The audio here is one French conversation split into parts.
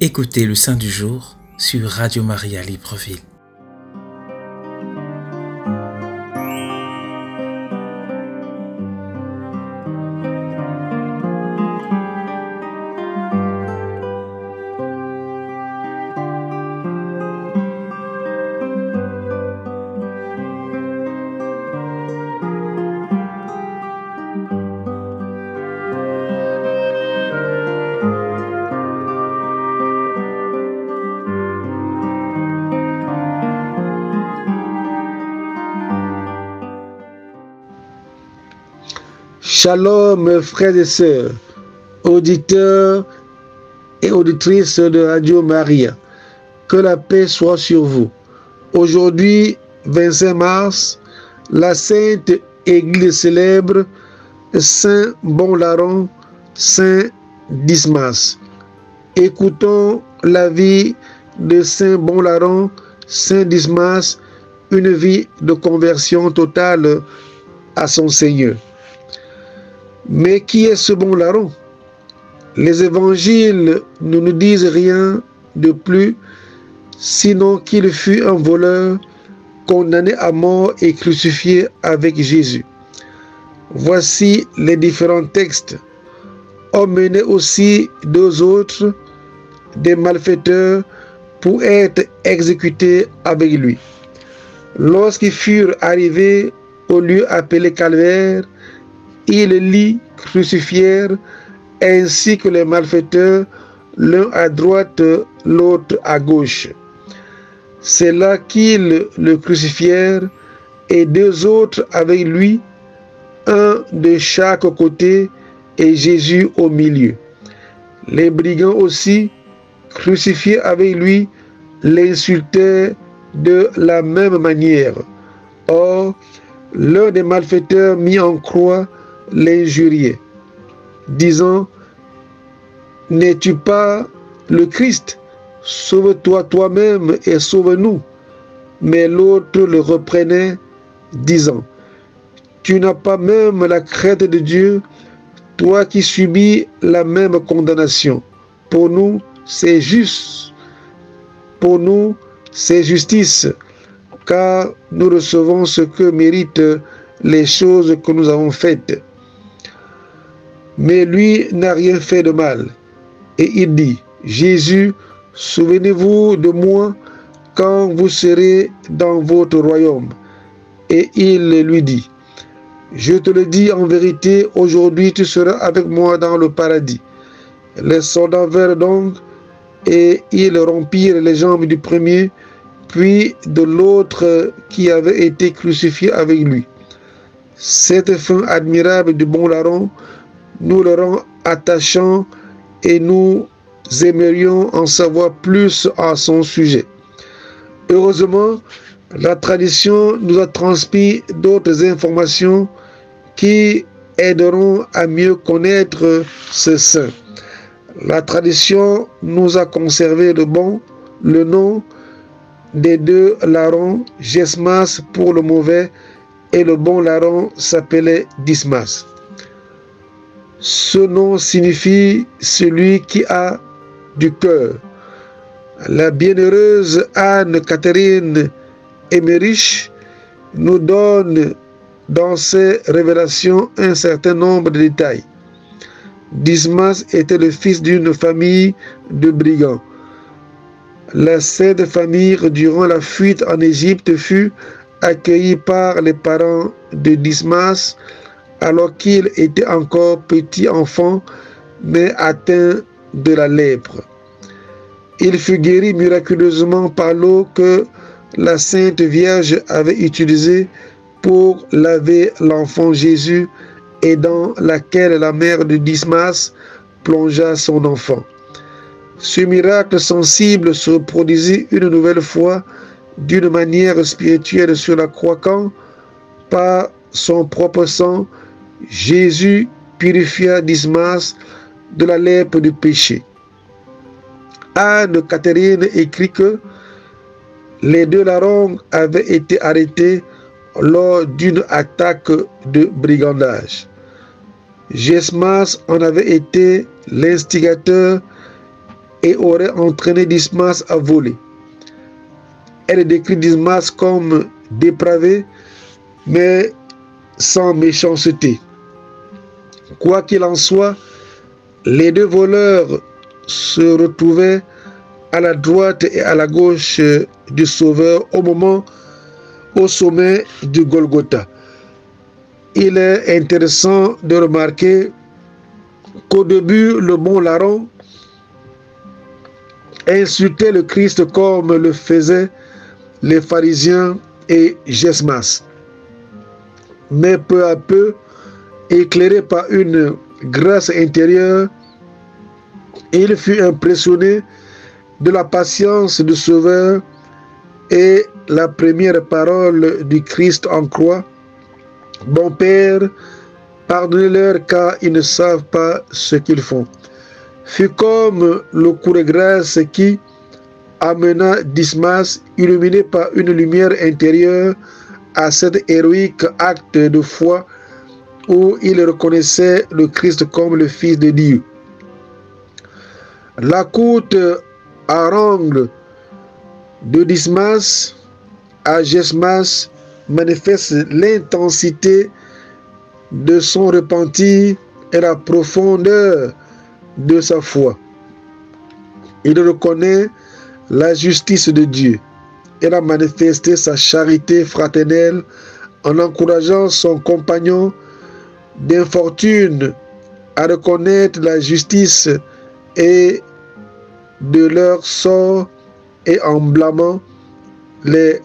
Écoutez le Saint du jour sur Radio Maria Libreville. Shalom frères et sœurs, auditeurs et auditrices de Radio Maria, que la paix soit sur vous. Aujourd'hui, 25 mars, la Sainte Église célèbre Saint Bon-Larron, Saint Dismas. Écoutons la vie de Saint Bon-Larron, Saint Dismas, une vie de conversion totale à son Seigneur. Mais qui est ce bon larron? Les évangiles ne nous disent rien de plus, sinon qu'il fut un voleur condamné à mort et crucifié avec Jésus. Voici les différents textes. Emmenez aussi deux autres, des malfaiteurs, pour être exécutés avec lui. Lorsqu'ils furent arrivés au lieu appelé Calvaire, ils l'y crucifièrent, ainsi que les malfaiteurs, l'un à droite, l'autre à gauche. C'est là qu'ils le crucifièrent, et deux autres avec lui, un de chaque côté, et Jésus au milieu. Les brigands aussi, crucifiés avec lui, l'insultaient de la même manière. Or, l'un des malfaiteurs mis en croix l'injuriait, disant: « N'es-tu pas le Christ? Sauve-toi toi-même et sauve-nous. » Mais l'autre le reprenait, disant: « Tu n'as pas même la crainte de Dieu, toi qui subis la même condamnation. Pour nous, c'est juste. Pour nous, c'est justice, car nous recevons ce que méritent les choses que nous avons faites. » Mais lui n'a rien fait de mal. Et il dit: « Jésus, souvenez-vous de moi quand vous serez dans votre royaume. » Et il lui dit: « Je te le dis en vérité, aujourd'hui tu seras avec moi dans le paradis. » Les soldats vinrent donc, et ils rompirent les jambes du premier, puis de l'autre qui avait été crucifié avec lui. Cette fin admirable du bon larron nous le rend attachant, et nous aimerions en savoir plus à son sujet. Heureusement, la tradition nous a transmis d'autres informations qui aideront à mieux connaître ce saint. La tradition nous a conservé le nom des deux larrons, Gesmas pour le mauvais, et le bon larron s'appelait Dismas. Ce nom signifie celui qui a du cœur. La bienheureuse Anne-Catherine Emmerich nous donne dans ses révélations un certain nombre de détails. Dismas était le fils d'une famille de brigands. La Sainte Famille, durant la fuite en Égypte, fut accueillie par les parents de Dismas alors qu'il était encore petit enfant, mais atteint de la lèpre. Il fut guéri miraculeusement par l'eau que la Sainte Vierge avait utilisée pour laver l'enfant Jésus et dans laquelle la mère de Dismas plongea son enfant. Ce miracle sensible se produisit une nouvelle fois d'une manière spirituelle sur la croix quand, par son propre sang, Jésus purifia Dismas de la lèpre du péché. Anne-Catherine écrit que les deux larrons avaient été arrêtés lors d'une attaque de brigandage. Gesmas en avait été l'instigateur et aurait entraîné Dismas à voler. Elle décrit Dismas comme dépravé, mais sans méchanceté. Quoi qu'il en soit, les deux voleurs se retrouvaient à la droite et à la gauche du Sauveur au sommet du Golgotha. Il est intéressant de remarquer qu'au début, le bon larron insultait le Christ comme le faisaient les pharisiens et Gesmas. Mais peu à peu, éclairé par une grâce intérieure, il fut impressionné de la patience du Sauveur et la première parole du Christ en croix: Bon Père, pardonnez-leur car ils ne savent pas ce qu'ils font, fut comme le coup de grâce qui amena Dismas, illuminé par une lumière intérieure, à cet héroïque acte de foi où il reconnaissait le Christ comme le Fils de Dieu. La courte harangue de Dismas à Gesmas manifeste l'intensité de son repentir et la profondeur de sa foi. Il reconnaît la justice de Dieu. Il a manifesté sa charité fraternelle en encourageant son compagnon d'infortune à reconnaître la justice et de leur sort et en blâmant les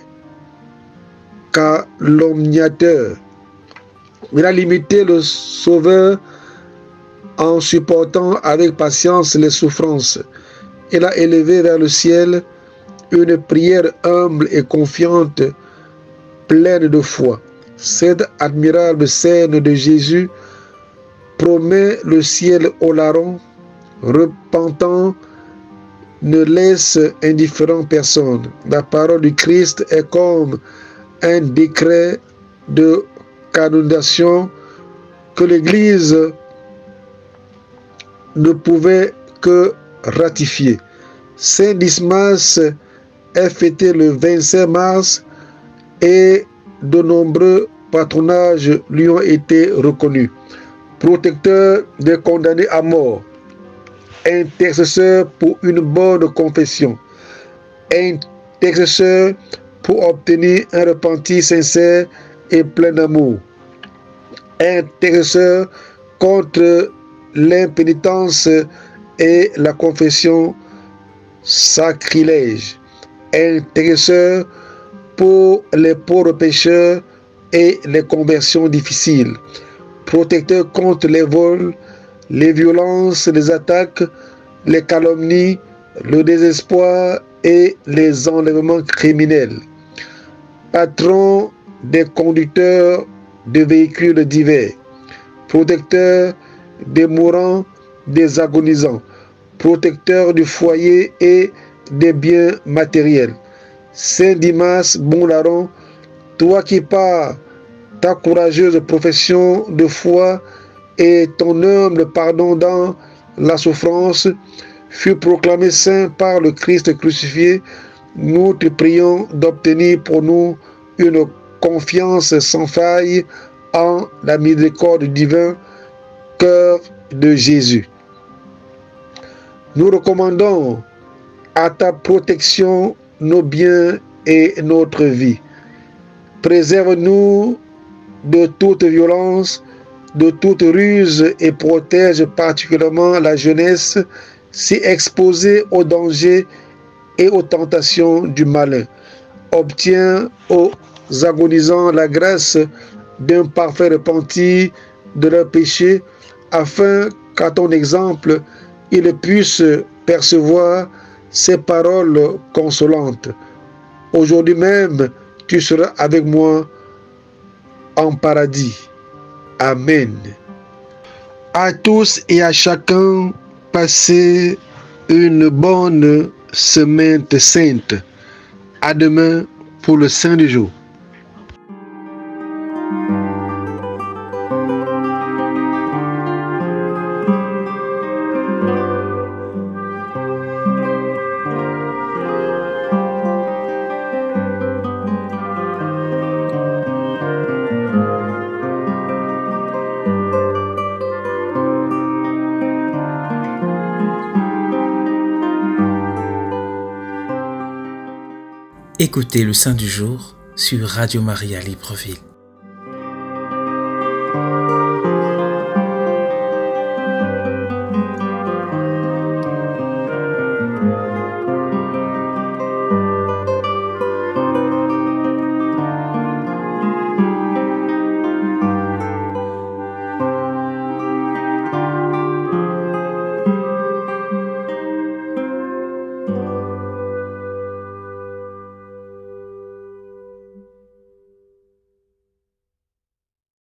calomniateurs. Il a limité le Sauveur en supportant avec patience les souffrances. Il a élevé vers le ciel une prière humble et confiante, pleine de foi. Cette admirable scène de Jésus promet le ciel au larron, repentant, ne laisse indifférent personne. La parole du Christ est comme un décret de canonisation que l'Église ne pouvait que ratifier. Saint Dismas est fêté le 25 mars et de nombreux patronages lui ont été reconnus. Protecteur des condamnés à mort, intercesseur pour une bonne confession, intercesseur pour obtenir un repentir sincère et plein d'amour, intercesseur contre l'impénitence et la confession sacrilège, intercesseur pour les pauvres pécheurs et les conversions difficiles, protecteur contre les vols, les violences, les attaques, les calomnies, le désespoir et les enlèvements criminels, patron des conducteurs de véhicules divers, protecteur des mourants, des agonisants, protecteur du foyer et des biens matériels. Saint Dimas, bon larron, toi qui par ta courageuse profession de foi et ton humble pardon dans la souffrance fut proclamé saint par le Christ crucifié, nous te prions d'obtenir pour nous une confiance sans faille en la miséricorde divine, cœur de Jésus. Nous recommandons à ta protection nos biens et notre vie. Préserve-nous de toute violence, de toute ruse et protège particulièrement la jeunesse si exposée aux dangers et aux tentations du malin. Obtiens aux agonisants la grâce d'un parfait repentir de leurs péchés, afin qu'à ton exemple, ils puissent percevoir ces paroles consolantes. Aujourd'hui même, tu seras avec moi en paradis. Amen. À tous et à chacun, passez une bonne semaine sainte. À demain pour le Saint du jour. Écoutez le Saint du jour sur Radio Maria Libreville.